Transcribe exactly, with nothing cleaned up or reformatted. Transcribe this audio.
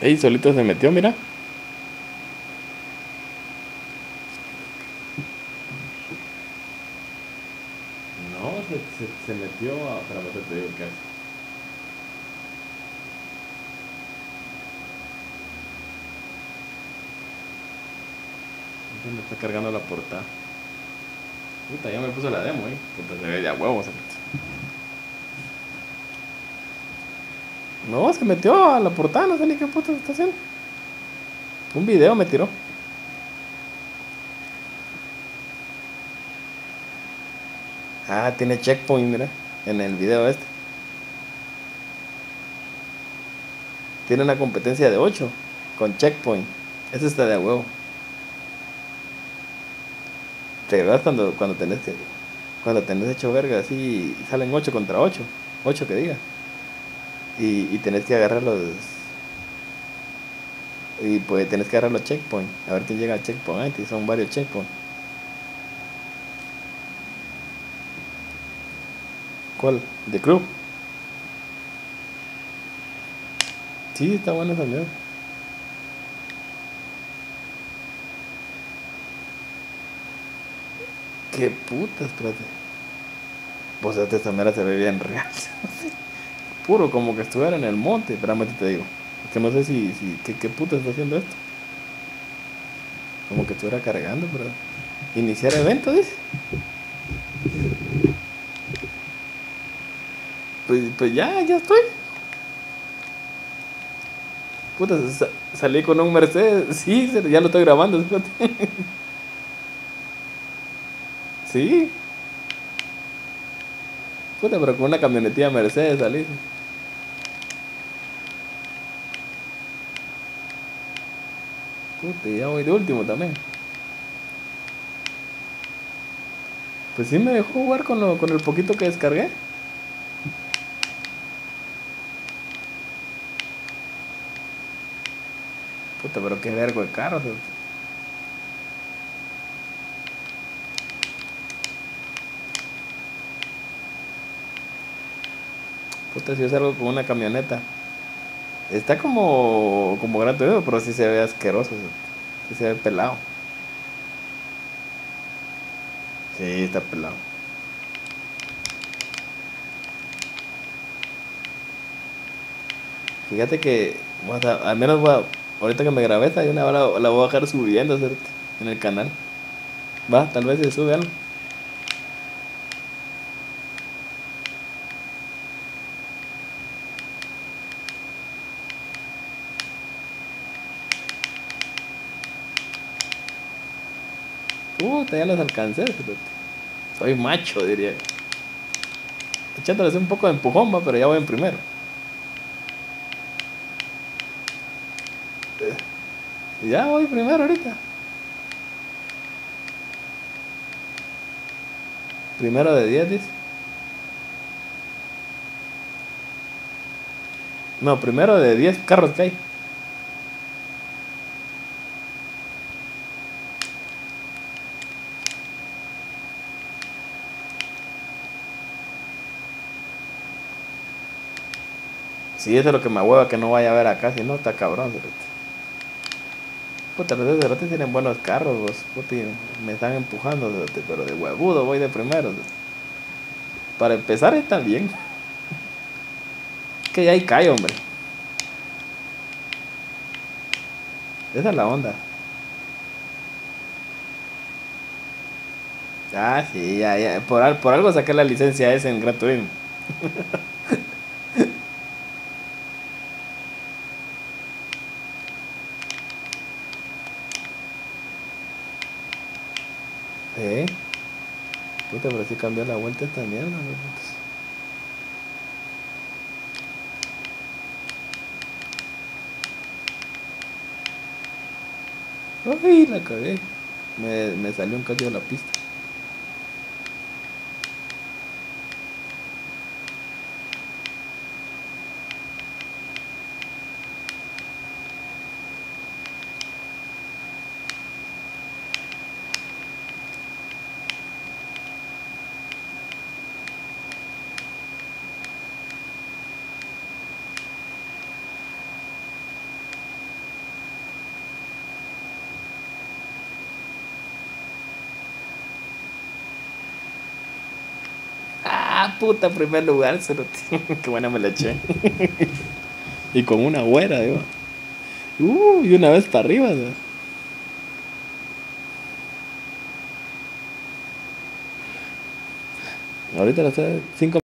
Ey, solito se metió, mira. No, se, se, se metió a... Espérame, ahorita te digo qué hace. Me está cargando la portada. Puta, ya me puso la demo, eh. Puta, se ve de a huevo. Se metió. No, se metió a la portada, no sé ni qué puta está haciendo. Un video me tiró. Ah, tiene checkpoint, mira. En el video este. Tiene una competencia de ocho con checkpoint. Ese está de a huevo. ¿Te acuerdas cuando, cuando tenés que cuando tenés hecho verga así salen ocho contra ocho? Ocho que diga. Y, y tenés que agarrar los y pues tenés que agarrar los checkpoint. A ver quién llega al checkpoint antes. Son varios checkpoints. ¿Cuál? ¿The Crew? Sí, está bueno también. Qué puta, espérate. Pues esta mera se ve bien real. Puro como que estuviera en el monte. Espérame, te digo. Es que no sé si, si ¿qué, qué puta está haciendo esto? Como que estuviera cargando, pero... Iniciar evento, dice. Pues, pues ya, ya estoy. Puta, sa- salí con un Mercedes. Sí, se- ya lo estoy grabando, espérate. Sí. Puta, pero con una camionetilla Mercedes salí. Puta, y ya voy de último también. Pues sí me dejó jugar con, lo, con el poquito que descargué. Puta, pero qué vergo de carros. Puta, si es algo con una camioneta. Está como, como Gran Turismo, pero sí se ve asqueroso. Sí se ve pelado. Sí, está pelado. Fíjate que, o sea, al menos voy a- ahorita que me grabé esta, de una hora la, la voy a dejar subiendo, ¿cierto? En el canal. Va, tal vez se sube algo. Puta, ya los alcancé, fíjate. Soy macho, diría. Echándoles un poco de empujón, va, pero ya voy en primero. Ya voy primero ahorita. Primero de diez dice. No, primero de diez carros que hay. Sí, eso es lo que me hueva que no vaya a ver acá, si no está cabrón, cerote. Puta, los de cerote tienen buenos carros, vos. Puta, y me están empujando, cerote, pero de huevudo voy de primero, cerote. Para empezar está bien. Que ya ahí cae, hombre. Esa es la onda. Ah, sí, ya, ya. Por, al- por algo saqué la licencia esa en Gran Turismo. Eh, puta, pero sí cambió la vuelta esta mierda, ¿no? Ay, la cagué. Me, me salió un cacho de la pista. Ah, puta, primer lugar, cerote. Qué buena me la eché. Y con una güera, digo. Uh, y una vez para arriba, ¿no? Ahorita las cinco